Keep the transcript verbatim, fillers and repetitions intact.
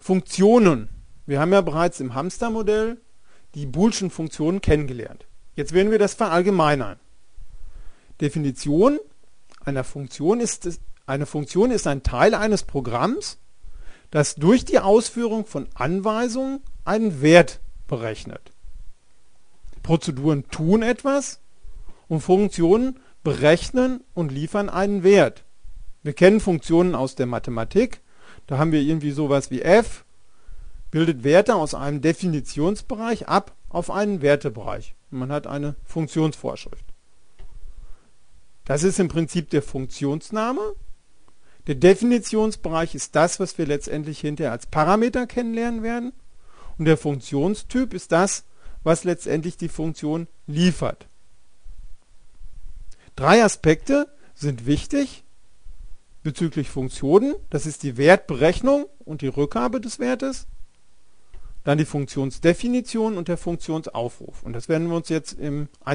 Funktionen. Wir haben ja bereits im Hamstermodell die boolschen Funktionen kennengelernt. Jetzt werden wir das verallgemeinern. Definition einer Funktion ist, eine Funktion ist ein Teil eines Programms, das durch die Ausführung von Anweisungen einen Wert berechnet. Prozeduren tun etwas und Funktionen berechnen und liefern einen Wert. Wir kennen Funktionen aus der Mathematik. Da haben wir irgendwie sowas wie f, bildet Werte aus einem Definitionsbereich ab auf einen Wertebereich. Und man hat eine Funktionsvorschrift. Das ist im Prinzip der Funktionsname. Der Definitionsbereich ist das, was wir letztendlich hinterher als Parameter kennenlernen werden. Und der Funktionstyp ist das, was letztendlich die Funktion liefert. Drei Aspekte sind wichtig bezüglich Funktionen. Das ist die Wertberechnung und die Rückgabe des Wertes. Dann die Funktionsdefinition und der Funktionsaufruf. Und das werden wir uns jetzt im